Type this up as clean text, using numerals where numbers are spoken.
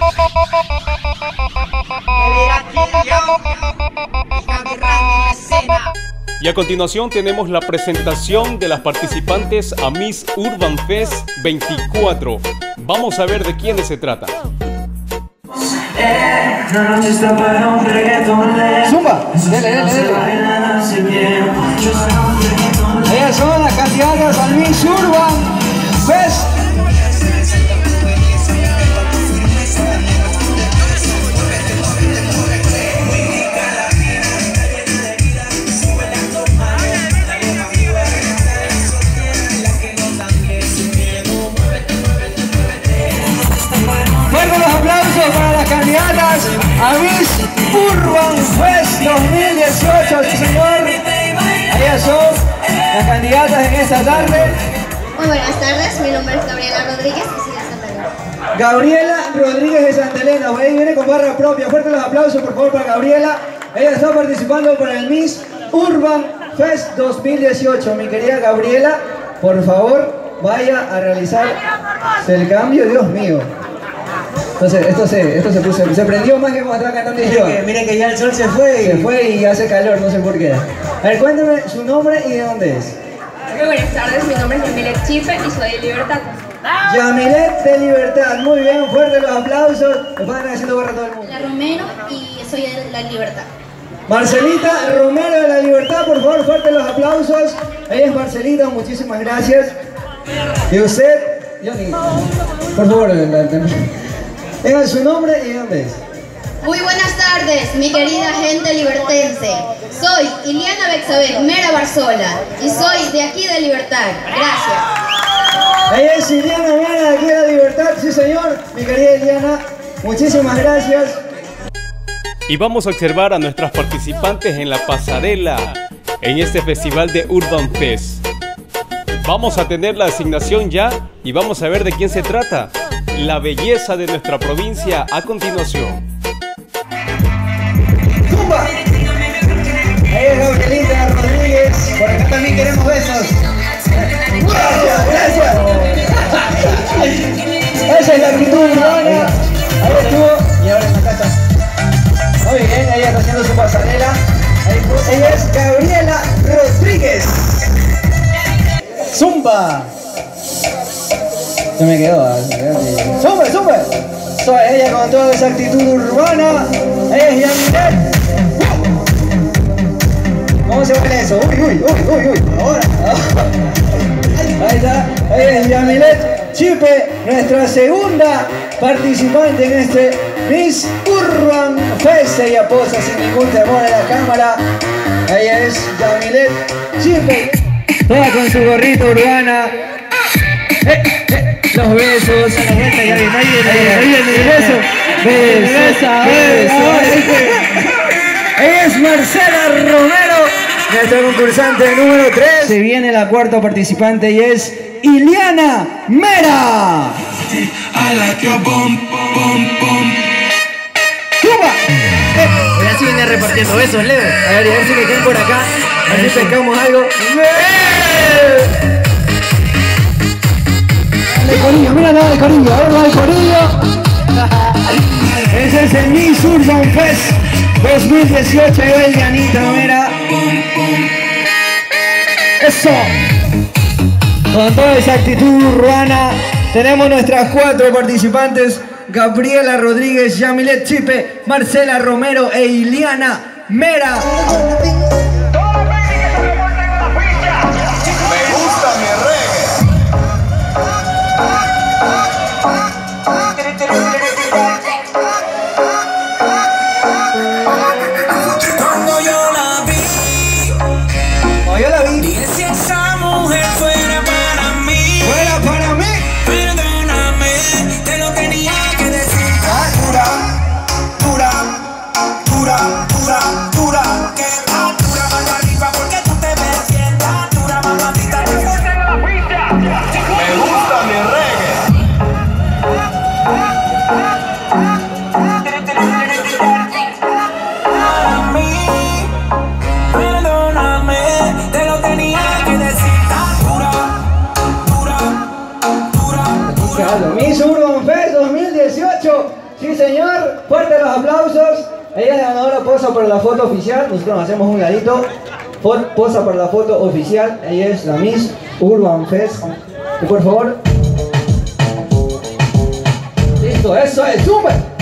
Y a continuación tenemos la presentación de las participantes a Miss Urban Fest 24. Vamos a ver de quiénes se trata. Zumba, dele. Ellas son las candidatas al Miss Urban Fest. Fuertes los aplausos para las candidatas a Miss Urban Fest 2018, sí señor. Ellas son las candidatas en esta tarde. Muy buenas tardes, mi nombre es Gabriela Rodríguez y soy de Santa Elena. Gabriela Rodríguez de Santa Elena, ahí viene con barra propia. Fuertes los aplausos por favor para Gabriela. Ella está participando por el Miss Urban Fest 2018. Mi querida Gabriela, por favor, vaya a realizar el cambio, Dios mío. Entonces, esto se prendió más que cuando estaba cantando yo. Miren que ya el sol se fue y hace calor, no sé por qué. A ver, cuéntame su nombre y de dónde es. Muy buenas tardes, mi nombre es Yamilet Chipe y soy de Libertad. Yamilet de Libertad, muy bien, fuerte los aplausos. Me van haciendo barra todo el mundo. La Romero y soy de La Libertad. Marcelita Romero de La Libertad, por favor, fuerte los aplausos. Ella es Marcelita, muchísimas gracias. Y usted, Johnny, por favor, diga su nombre y dónde es. Muy buenas tardes, mi querida gente libertense. Soy Iliana Bexabel Mera Barzola y soy de aquí de Libertad. Gracias. Ella es Iliana Mera de aquí de La Libertad, sí señor. Mi querida Iliana, muchísimas gracias. Y vamos a observar a nuestras participantes en la pasarela en este festival de Urban Fest. Vamos a tener la asignación ya y vamos a ver de quién se trata. La belleza de nuestra provincia a continuación. ¡Zumba! Ahí es Gabrielita Rodríguez. Por acá también queremos besos. Gracias. Esa es la actitud urbana. Ahí estuvo y ahora en la casa. Muy bien, ella está haciendo su pasarela. Ella es Gabriela Rodríguez. ¡Zumba! Se me quedó. ¡Zumba! Soy ella con toda esa actitud urbana. Ella es Yamilet. ¿Cómo se baila eso? Uy. Ahora. Ahí está. Ella es Yamilet Chipe, nuestra segunda participante en este Miss Urban Fest. Ella posa sin ningún temor en la cámara. Ella es Yamilet Chipe. Toda con su gorrito urbana. Los besos. A la vuelta ya viene. Ella es Marcela Romero, nuestra concursante número 3. Se viene la cuarta participante y es Iliana Mera. ¡Cuba! Ahora sí viene repartiendo besos, Leo. A ver si me quedan por acá. A ver si pescamos algo. De corillo, mira nada de corillo, ahora de corillo. Ese es el Miss Urban Fest 2018 y hoy Ilianita Mera. Eso. Con toda esa actitud urbana tenemos nuestras 4 participantes: Gabriela Rodríguez, Yamilet Chipe, Marcela Romero e Iliana Mera. Miss Urban Fest 2018 Sí, señor. Fuerte los aplausos. Ella es la ganadora, posa para la foto oficial. Nosotros nos hacemos un ladito. Posa para la foto oficial. Ella es la Miss Urban Fest. Y por favor. Listo, eso es. ¡Súper!